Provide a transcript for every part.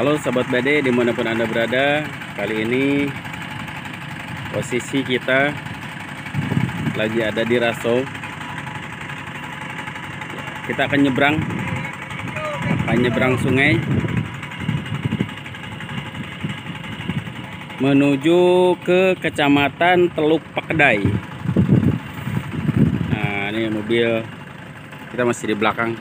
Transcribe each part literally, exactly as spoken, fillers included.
Halo Sobat Bade dimanapun Anda berada. Kali ini posisi kita lagi ada di Raso. Kita akan nyebrang akan nyebrang sungai menuju ke Kecamatan Teluk Pakedai. Nah, ini mobil kita masih di belakang.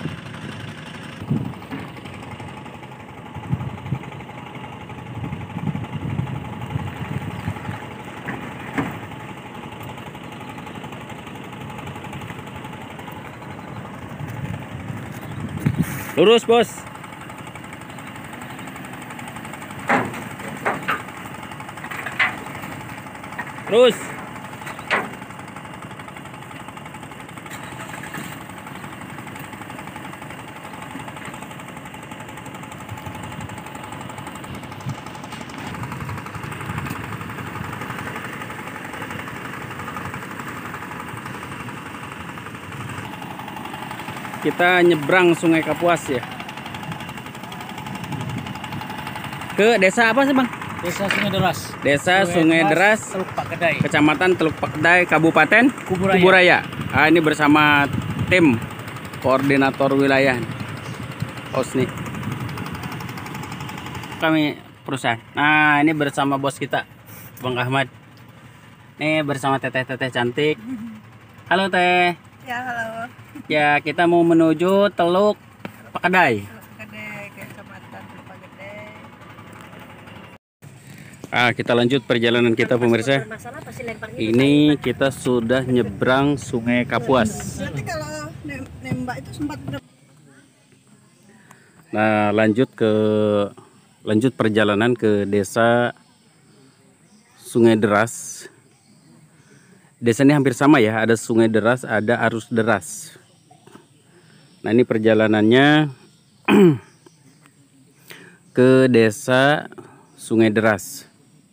Lurus, bos. Terus. Kita nyebrang Sungai Kapuas ya. Ke desa apa sih, Bang? Desa Sungai Deras. Desa Sungai, Sungai Deras, Teluk Pakedai. Kecamatan Teluk Pakedai, Kabupaten Kuburaya. Kuburaya. Ah, ini bersama tim koordinator wilayah Osni. Kami perusahaan. Nah, ini bersama bos kita, Bang Ahmad. Nih bersama teteh-teteh cantik. Halo, Teh. Ya, halo. Ya, kita mau menuju Teluk Pakedai. Teluk Pakedai, Kecamatan Teluk Pakedai. Ah, kita lanjut perjalanan kita, pemirsa. Ini kita sudah nyebrang Sungai Kapuas. Nanti kalau nembak itu sempat berapa? Nah, lanjut ke lanjut perjalanan ke desa Sungai Deras. Desa ini hampir sama ya, ada Sungai Deras, ada Arus Deras. Nah, ini perjalanannya ke desa Sungai Deras.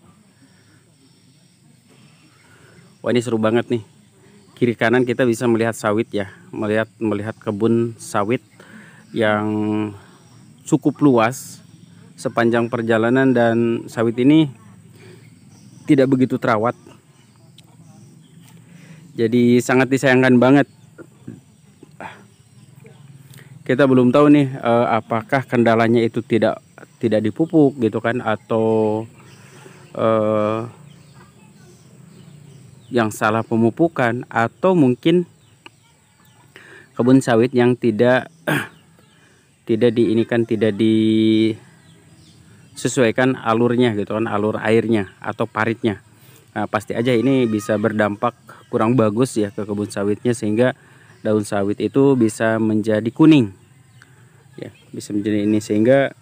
Wah, ini seru banget nih. Kiri kanan kita bisa melihat sawit ya, melihat melihat kebun sawit yang cukup luas sepanjang perjalanan, dan sawit ini tidak begitu terawat. Jadi sangat disayangkan banget. Kita belum tahu nih eh, apakah kendalanya itu tidak tidak dipupuk gitu kan, atau eh, yang salah pemupukan, atau mungkin kebun sawit yang tidak tidak diinikan, tidak disesuaikan alurnya gitu kan, alur airnya atau paritnya. Nah, pasti aja ini bisa berdampak kurang bagus ya ke kebun sawitnya, sehingga daun sawit itu bisa menjadi kuning ya, bisa menjadi ini, sehingga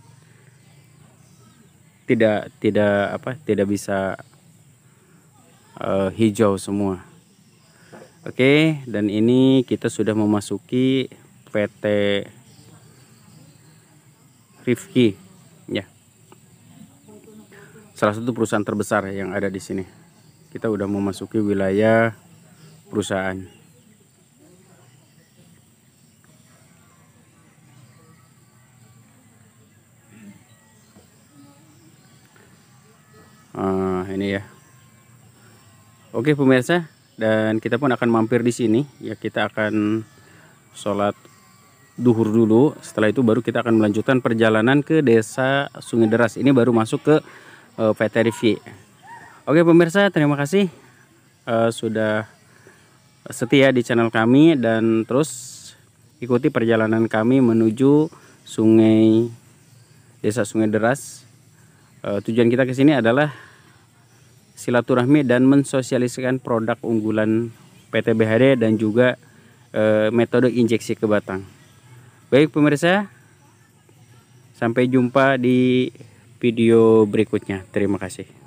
tidak tidak apa tidak bisa uh, hijau semua. Oke, dan ini kita sudah memasuki P T Rifki ya, salah satu perusahaan terbesar yang ada di sini. Kita udah memasuki wilayah perusahaan. Uh, ini ya. Oke pemirsa, dan kita pun akan mampir di sini ya. Kita akan sholat duhur dulu. Setelah itu baru kita akan melanjutkan perjalanan ke desa Sungai Deras. Ini baru masuk ke uh, P T Rifki. Oke pemirsa, terima kasih uh, sudah setia di channel kami, dan terus ikuti perjalanan kami menuju Sungai Desa Sungai Deras. Uh, tujuan kita ke sini adalah silaturahmi dan mensosialisasikan produk unggulan P T B H D dan juga uh, metode injeksi ke batang. Baik pemirsa, sampai jumpa di video berikutnya. Terima kasih.